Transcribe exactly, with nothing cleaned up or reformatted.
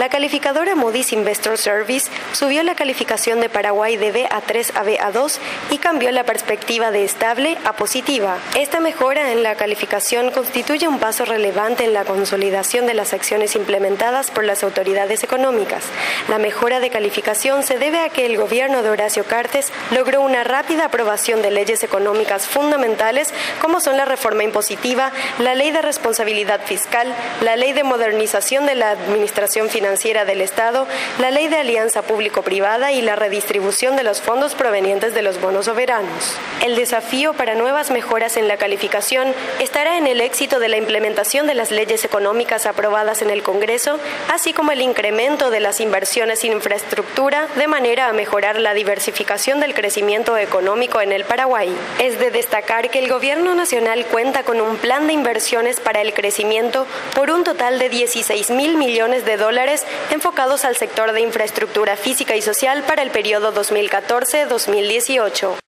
La calificadora Moody's Investor Service subió la calificación de Paraguay de B A tres a B A dos y cambió la perspectiva de estable a positiva. Esta mejora en la calificación constituye un paso relevante en la consolidación de las acciones implementadas por las autoridades económicas. La mejora de calificación se debe a que el gobierno de Horacio Cartes logró una rápida aprobación de leyes económicas fundamentales como son la reforma impositiva, la ley de responsabilidad fiscal, la ley de modernización de la administración financiera financiera del Estado, la ley de alianza público-privada y la redistribución de los fondos provenientes de los bonos soberanos. El desafío para nuevas mejoras en la calificación estará en el éxito de la implementación de las leyes económicas aprobadas en el Congreso, así como el incremento de las inversiones en infraestructura de manera a mejorar la diversificación del crecimiento económico en el Paraguay. Es de destacar que el Gobierno Nacional cuenta con un plan de inversiones para el crecimiento por un total de dieciséis mil millones de dólares enfocados al sector de infraestructura física y social para el periodo dos mil catorce a dos mil dieciocho.